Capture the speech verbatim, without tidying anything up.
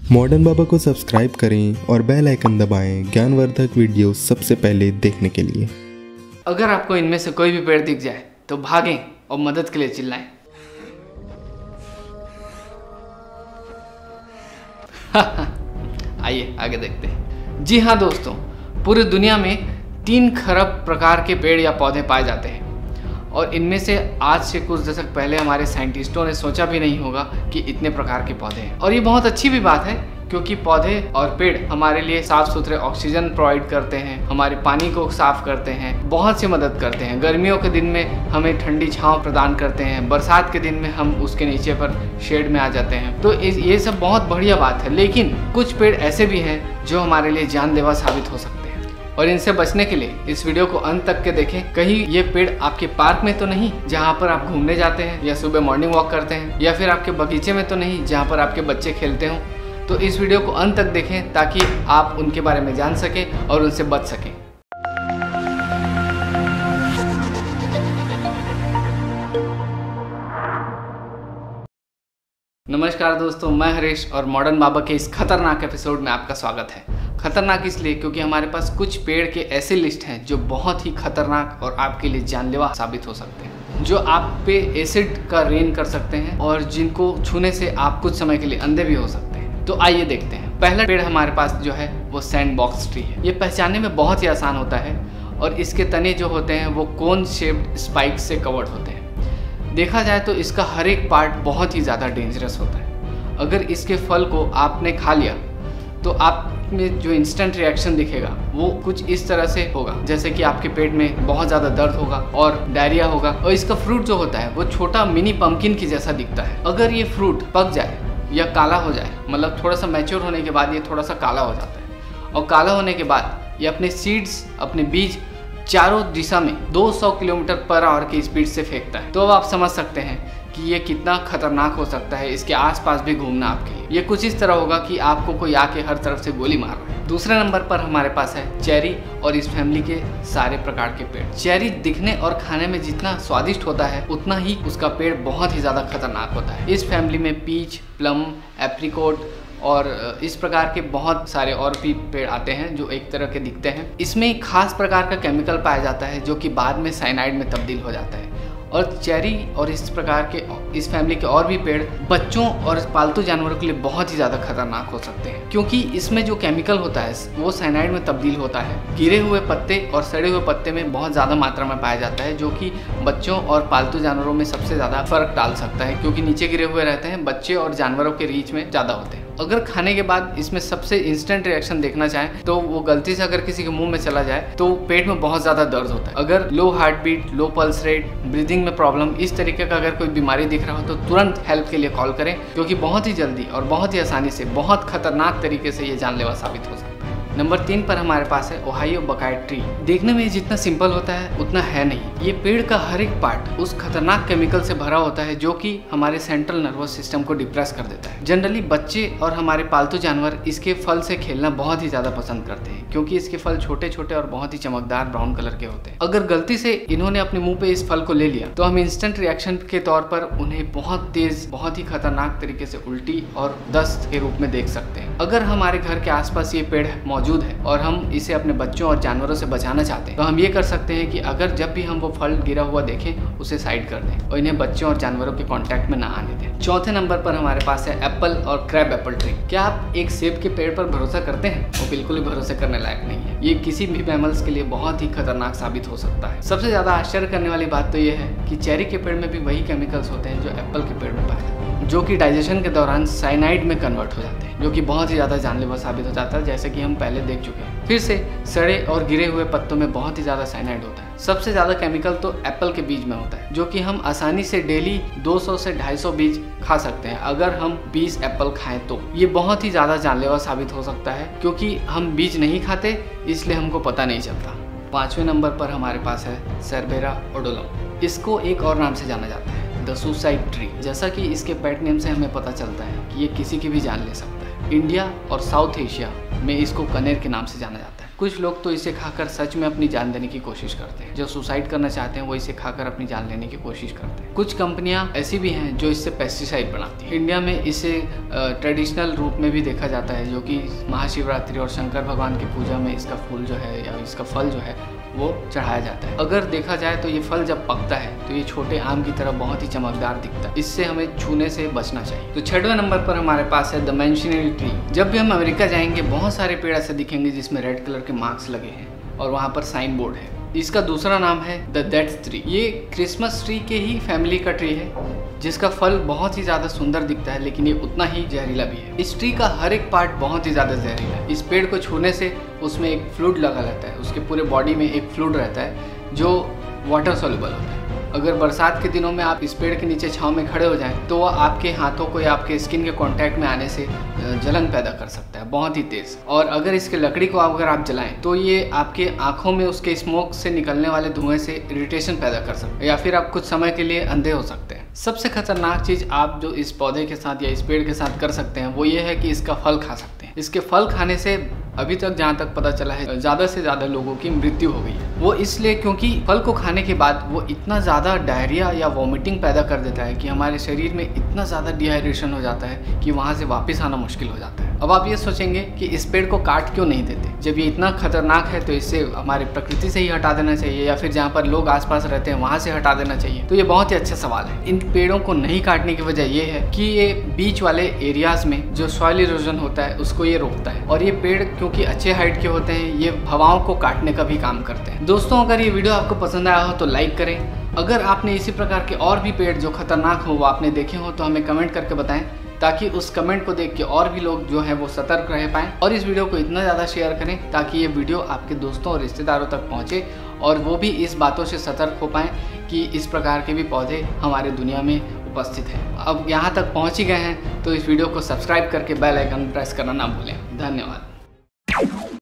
Modern बाबा को subscribe करें और बेल आइकन दबाएं ज्ञानवर्धक वीडियो सबसे पहले देखने के लिए। अगर आपको इनमें से कोई भी पेड़ दिख जाए तो भागें और मदद के लिए चिल्लाएं। आइए आगे देखते हैं। जी हाँ दोस्तों, पूरी दुनिया में तीन खरब प्रकार के पेड़ या पौधे पाए जाते हैं और इनमें से आज से कुछ दशक पहले हमारे साइंटिस्टों ने सोचा भी नहीं होगा कि इतने प्रकार के पौधे हैं। और ये बहुत अच्छी भी बात है क्योंकि पौधे और पेड़ हमारे लिए साफ सुथरे ऑक्सीजन प्रोवाइड करते हैं, हमारे पानी को साफ करते हैं, बहुत सी मदद करते हैं। गर्मियों के दिन में हमें ठंडी छांव प्रदान करते हैं, बरसात के दिन में हम उसके नीचे पर शेड में आ जाते हैं। तो ये सब बहुत बढ़िया बात है। लेकिन कुछ पेड़ ऐसे भी हैं जो हमारे लिए जानलेवा साबित हो सकते हैं और इनसे बचने के लिए इस वीडियो को अंत तक के देखें। कहीं ये पेड़ आपके पार्क में तो नहीं जहाँ पर आप घूमने जाते हैं या सुबह मॉर्निंग वॉक करते हैं, या फिर आपके बगीचे में तो नहीं जहाँ पर आपके बच्चे खेलते हों। तो इस वीडियो को अंत तक देखें ताकि आप उनके बारे में जान सकें और उनसे बच सकें। नमस्कार दोस्तों, मैं हरीश और मॉडर्न बाबा के इस खतरनाक एपिसोड में आपका स्वागत है। खतरनाक इसलिए क्योंकि हमारे पास कुछ पेड़ के ऐसे लिस्ट हैं जो बहुत ही खतरनाक और आपके लिए जानलेवा साबित हो सकते हैं, जो आप पे एसिड का रेन कर सकते हैं और जिनको छूने से आप कुछ समय के लिए अंधे भी हो सकते हैं। तो आइए देखते हैं। पहला पेड़ हमारे पास जो है वो सैंड बॉक्स ट्री है। ये पहचानने में बहुत ही आसान होता है और इसके तने जो होते हैं वो कोन शेप्ड स्पाइक से कवर्ड होते हैं। देखा जाए तो इसका हर एक पार्ट बहुत ही ज़्यादा डेंजरस होता है। अगर इसके फल को आपने खा लिया तो आप में जो इंस्टेंट रिएक्शन दिखेगा वो कुछ इस तरह से होगा, जैसे कि आपके पेट में बहुत ज़्यादा दर्द होगा और डायरिया होगा। और इसका फ्रूट जो होता है वो छोटा मिनी पंपकिन की जैसा दिखता है। अगर ये फ्रूट पक जाए या काला हो जाए, मतलब थोड़ा सा मैच्योर होने के बाद ये थोड़ा सा काला हो जाता है और काला होने के बाद ये अपने सीड्स, अपने बीज चारों दिशा में दो सौ किलोमीटर पर आवर की स्पीड से फेंकता है। तो अब आप समझ सकते हैं कि ये कितना खतरनाक हो सकता है इसके आसपास भी घूमना आपके लिए। ये कुछ इस तरह होगा कि आपको कोई आके हर तरफ से गोली मार रहा है। दूसरे नंबर पर हमारे पास है चेरी और इस फैमिली के सारे प्रकार के पेड़। चेरी दिखने और खाने में जितना स्वादिष्ट होता है उतना ही उसका पेड़ बहुत ही ज़्यादा खतरनाक होता है। इस फैमिली में पीच, प्लम, एप्रिकॉट और इस प्रकार के बहुत सारे और भी पेड़ आते हैं जो एक तरह के दिखते हैं। इसमें एक खास प्रकार का केमिकल पाया जाता है जो कि बाद में साइनाइड में तब्दील हो जाता है। और चेरी और इस प्रकार के इस फैमिली के और भी पेड़ बच्चों और पालतू जानवरों के लिए बहुत ही ज़्यादा खतरनाक हो सकते हैं क्योंकि इसमें जो केमिकल होता है वो साइनाइड में तब्दील होता है। गिरे हुए पत्ते और सड़े हुए पत्ते में बहुत ज़्यादा मात्रा में पाया जाता है जो कि बच्चों और पालतू जानवरों में सबसे ज़्यादा फर्क डाल सकता है क्योंकि नीचे गिरे हुए रहते हैं, बच्चे और जानवरों के रीच में ज़्यादा होते हैं। अगर खाने के बाद इसमें सबसे इंस्टेंट रिएक्शन देखना चाहें तो वो गलती से अगर किसी के मुंह में चला जाए तो पेट में बहुत ज़्यादा दर्द होता है। अगर low heart beat, low pulse rate, breathing में प्रॉब्लम, इस तरीके का अगर कोई बीमारी दिख रहा हो तो तुरंत हेल्प के लिए कॉल करें क्योंकि बहुत ही जल्दी और बहुत ही आसानी से, बहुत खतरनाक तरीके से ये जानलेवा साबित हो सकता है। नंबर तीन पर हमारे पास है ओहायो बकाई ट्री। देखने में जितना सिंपल होता है उतना है नहीं। ये पेड़ का हर एक पार्ट उस खतरनाक केमिकल से भरा होता है जो कि हमारे सेंट्रल नर्वस सिस्टम को डिप्रेस कर देता है। जनरली बच्चे और हमारे पालतू जानवर इसके फल से खेलना बहुत ही ज्यादा पसंद करते हैं क्योंकि इसके फल छोटे छोटे और बहुत ही चमकदार ब्राउन कलर के होते हैं। अगर गलती से इन्होंने अपने मुंह पे इस फल को ले लिया तो हम इंस्टेंट रिएक्शन के तौर पर उन्हें बहुत तेज, बहुत ही खतरनाक तरीके से उल्टी और दस्त के रूप में देख सकते हैं। अगर हमारे घर के आसपास ये पेड़ मौजूद है और हम इसे अपने बच्चों और जानवरों से बचाना चाहते हैं तो हम ये कर सकते हैं कि अगर जब भी हम वो फल गिरा हुआ देखें उसे साइड कर दें और इन्हें बच्चों और जानवरों के कांटेक्ट में ना आने दें। चौथे नंबर पर हमारे पास है एप्पल और क्रैब एप्पल ट्री। क्या आप एक सेब के पेड़ पर भरोसा करते हैं? वो बिल्कुल भी भरोसे करने लायक नहीं है। ये किसी भी मैमल्स के लिए बहुत ही खतरनाक साबित हो सकता है। सबसे ज्यादा आश्चर्य करने वाली बात तो ये है कि चेरी के पेड़ में भी वही केमिकल्स होते हैं जो एप्पल के पेड़ में पाए जाते हैं, जो कि डाइजेशन के दौरान साइनाइड में कन्वर्ट हो जाते हैं, जो कि बहुत ही ज़्यादा जानलेवा साबित हो जाता है, जैसे कि हम पहले देख चुके हैं। फिर से सड़े और गिरे हुए पत्तों में बहुत ही ज़्यादा साइनाइड होता है। सबसे ज़्यादा केमिकल तो एप्पल के बीज में होता है जो कि हम आसानी से डेली दो सौ से ढाई सौ बीज खा सकते हैं। अगर हम बीस एप्पल खाएं तो ये बहुत ही ज़्यादा जानलेवा साबित हो सकता है क्योंकि हम बीज नहीं खाते इसलिए हमको पता नहीं चलता। पाँचवें नंबर पर हमारे पास है सेरबेरा ओडोलम। इसको एक और नाम से जाना जाता है, द सुसाइड ट्री। जैसा कि इसके पेट नेम से हमें पता चलता है कि ये किसी की भी जान ले सकता है। इंडिया और साउथ एशिया में इसको कनेर के नाम से जाना जाता है। कुछ लोग तो इसे खाकर सच में अपनी जान देने की कोशिश करते हैं। जो सुसाइड करना चाहते हैं वो इसे खाकर अपनी जान लेने की कोशिश करते हैं। कुछ कंपनियां ऐसी भी हैं जो इससे पेस्टिसाइड बनाती हैं। इंडिया में इसे ट्रेडिशनल रूप में भी देखा जाता है, जो कि महाशिवरात्रि और शंकर भगवान की पूजा में इसका फूल जो है या इसका फल जो है वो चढ़ाया जाता है। अगर देखा जाए तो ये फल जब पकता है तो ये छोटे आम की तरह बहुत ही चमकदार दिखता है। इससे हमें छूने से बचना चाहिए। तो छठवें नंबर पर हमारे पास है द मेंशनरी ट्री। जब भी हम अमेरिका जाएंगे बहुत सारे पेड़ ऐसे दिखेंगे जिसमें रेड कलर के मार्क्स लगे हैं और वहाँ पर साइन बोर्ड है। इसका दूसरा नाम है द डेथ ट्री। ये क्रिसमस ट्री के ही फैमिली का ट्री है जिसका फल बहुत ही ज़्यादा सुंदर दिखता है, लेकिन ये उतना ही जहरीला भी है। इस ट्री का हर एक पार्ट बहुत ही ज़्यादा जहरीला है। इस पेड़ को छूने से उसमें एक फ्लूइड लगा रहता है, उसके पूरे बॉडी में एक फ्लूइड रहता है जो वाटर सॉल्युबल होता है। अगर बरसात के दिनों में आप इस पेड़ के नीचे छांव में खड़े हो जाएं तो वह आपके हाथों को या आपके स्किन के कांटेक्ट में आने से जलन पैदा कर सकता है बहुत ही तेज। और अगर इसके लकड़ी को अगर आप जलाएं तो ये आपके आंखों में उसके स्मोक से निकलने वाले धुएं से इरिटेशन पैदा कर सकता है या फिर आप कुछ समय के लिए अंधे हो सकते हैं। सबसे खतरनाक चीज आप जो इस पौधे के साथ या इस पेड़ के साथ कर सकते हैं वो ये है कि इसका फल खा सकते हैं। इसके फल खाने से अभी तक जहाँ तक पता चला है ज़्यादा से ज़्यादा लोगों की मृत्यु हो गई है। वो इसलिए क्योंकि फल को खाने के बाद वो इतना ज़्यादा डायरिया या वॉमिटिंग पैदा कर देता है कि हमारे शरीर में इतना ज़्यादा डिहाइड्रेशन हो जाता है कि वहाँ से वापस आना मुश्किल हो जाता है। अब आप ये सोचेंगे कि इस पेड़ को काट क्यों नहीं देते, जब ये इतना खतरनाक है तो इसे हमारी प्रकृति से ही हटा देना चाहिए या फिर जहाँ पर लोग आसपास रहते हैं वहाँ से हटा देना चाहिए। तो ये बहुत ही अच्छा सवाल है। इन पेड़ों को नहीं काटने की वजह ये है कि ये बीच वाले एरियाज में जो सॉइल इरोजन होता है उसको ये रोकता है और ये पेड़ क्योंकि अच्छे हाइट के होते हैं ये हवाओं को काटने का भी काम करते हैं। दोस्तों, अगर ये वीडियो आपको पसंद आया हो तो लाइक करें। अगर आपने इसी प्रकार के और भी पेड़ जो खतरनाक हो वो आपने देखे हो तो हमें कमेंट करके बताएं, ताकि उस कमेंट को देख के और भी लोग जो है वो सतर्क रह पाएँ। और इस वीडियो को इतना ज़्यादा शेयर करें ताकि ये वीडियो आपके दोस्तों और रिश्तेदारों तक पहुँचे और वो भी इस बातों से सतर्क हो पाएँ कि इस प्रकार के भी पौधे हमारे दुनिया में उपस्थित हैं। अब यहाँ तक पहुँच ही गए हैं तो इस वीडियो को सब्सक्राइब करके बेल आइकन प्रेस करना ना भूलें। धन्यवाद।